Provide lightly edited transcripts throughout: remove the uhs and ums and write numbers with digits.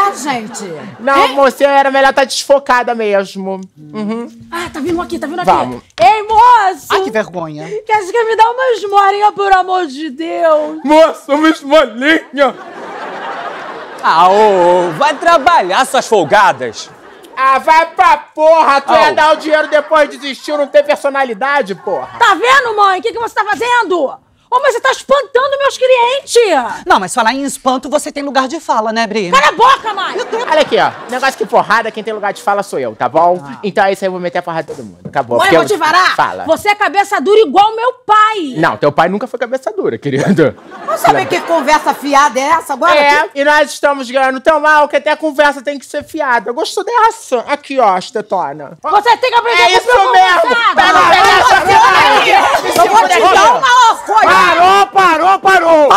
gente? Não, moça, era melhor estar desfocada mesmo. Ah, tá vindo aqui, tá vindo Vamos. aqui. Ei, moço! Ai, que vergonha. Quer me dar uma esmolinha, por amor de Deus? Moça, uma esmolinha. Ah, ô, vai trabalhar, suas folgadas. Ah, vai pra porra! Tu ia dar o dinheiro depois desistiu, não tem personalidade, porra. Tá vendo, mãe? O que você tá fazendo? Ô, mas você tá espantando meus clientes! Não, mas falar em espanto, você tem lugar de fala, né, Bri? Cala a boca, mãe! Olha aqui, ó. Negócio que porrada, quem tem lugar de fala sou eu, tá bom? Então é isso aí, eu vou meter a porrada em todo mundo. Acabou. Mãe, porque eu vou te varar? Fala. Você é cabeça dura igual meu pai! Não, teu pai nunca foi cabeça dura, querido. Não sabe que conversa fiada é essa agora? É, e nós estamos ganhando tão mal que até a conversa tem que ser fiada. Gostou dessa? Aqui, ó, estetona. Você tem que aprender É isso mesmo! Eu vou te dar uma coisa! Parou!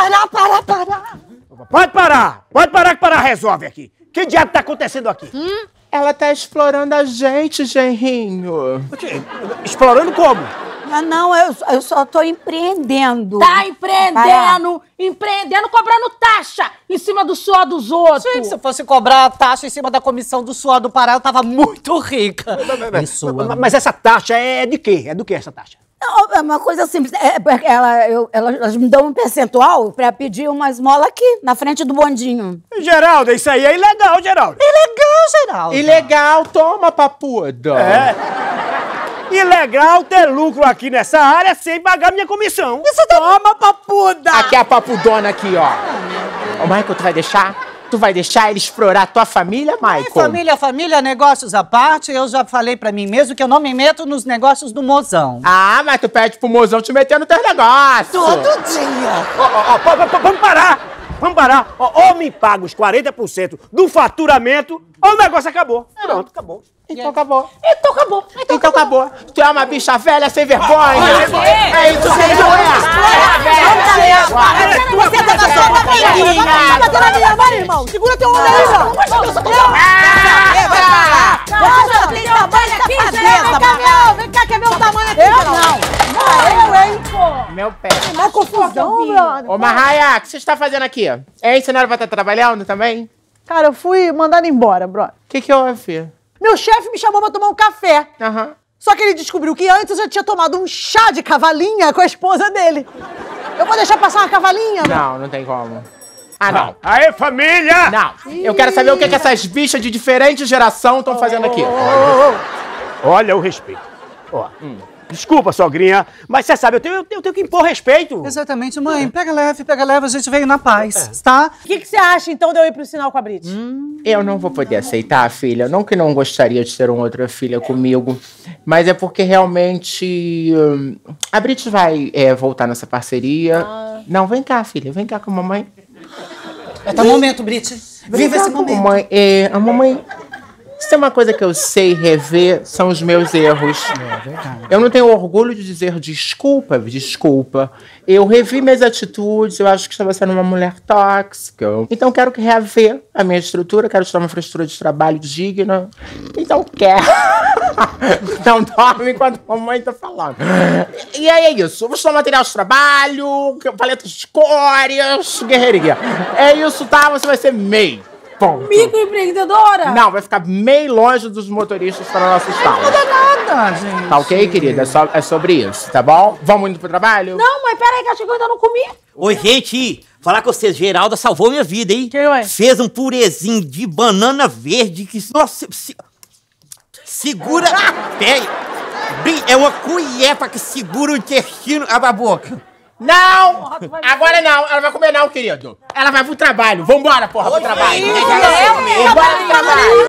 Para! Pode parar que parar resolve aqui. Que diabo tá acontecendo aqui? Ela tá explorando a gente, genrinho. Explorando como? Não, eu só tô empreendendo. Tá empreendendo! Empreendendo, cobrando taxa em cima do suor dos outros! Gente, se eu fosse cobrar a taxa em cima da comissão do suor do Pará, eu tava muito rica. Isso, Mas essa taxa é de quê? É do que essa taxa? Não, é uma coisa simples. Elas me dão um percentual pra pedir uma esmola aqui, na frente do bondinho. Geraldo, isso aí é ilegal, Geraldo. Ilegal, Geraldo. Ilegal, toma, papuda. É. Ilegal ter lucro aqui nessa área sem pagar minha comissão. Toma, papuda! Aqui é a papudona aqui, ó. Ô, Michael, tu vai deixar? Tu vai deixar ele explorar a tua família, Michael? Família, negócios à parte, eu já falei pra mim mesmo que eu não me meto nos negócios do mozão. Ah, mas tu pede pro mozão te meter no teu negócio. Todo dia! Vamos parar! Vamos parar! Ou me paga os 40% do faturamento, ou o negócio acabou. Pronto, acabou. Então acabou. Então acabou! Então acabou. Tu é uma bicha velha sem vergonha. É isso que tu Você tá na sua família! Tá batendo na minha mão, irmão! Segura teu homem aí, irmão! Você tem tamanho aqui, vem cá, que é meu tamanho aqui! Eu não! Eu, hein? Meu pé. Uma confusão, brother! Ô, Marraia, o que você está fazendo aqui? Hein, você não vai estar trabalhando também? Cara, eu fui mandado embora, brother. O que houve? Meu chefe me chamou pra tomar um café. Aham. Só que ele descobriu que antes eu já tinha tomado um chá de cavalinha com a esposa dele. Eu vou deixar passar uma cavalinha? Não tem como. Ah, não. Aê, família! Não. Eu quero saber o que essas bichas de diferente geração estão fazendo aqui. Olha o respeito. Ó, desculpa, sogrinha, mas você sabe, eu tenho que impor respeito. Exatamente, mãe. Pega leve, a gente veio na paz, tá? O que você acha, então, de eu ir pro sinal com a Brit? Eu não vou poder aceitar, filha. Não que não gostaria de ter uma outra filha comigo, mas é porque realmente a Brit vai voltar nessa parceria. Não, vem cá, filha. Vem cá com a mamãe. É teu momento, Brit. Viva esse momento. Mamãe, a mamãe... Se tem uma coisa que eu sei rever, são os meus erros. Eu não tenho orgulho de dizer desculpa. Eu revi minhas atitudes, eu acho que estava sendo uma mulher tóxica. Então quero rever a minha estrutura, quero te dar uma estrutura de trabalho digna. Então quero. Não dorme enquanto a mamãe tá falando. E aí é isso. Vou te dar material de trabalho, paletas de cores, guerreirinha. É isso, tá? Você vai ser MEI. Ponto. Microempreendedora? Não, vai ficar meio longe dos motoristas para nosso estado. Não muda nada, gente. Tá ok, querida? É sobre isso, tá bom? Vamos indo pro trabalho? Não, mas peraí, que acho que eu ainda não comi. Oi, gente! Falar com você, Geralda salvou minha vida, hein? Que ué? Fez um purezinho de banana verde que... Nossa, segura... Peraí. É uma colher que segura o intestino... Abre a boca. Não! Agora não, ela vai comer não, querido. Ela vai pro trabalho. Vambora, porra, pro trabalho. Vambora pro trabalho.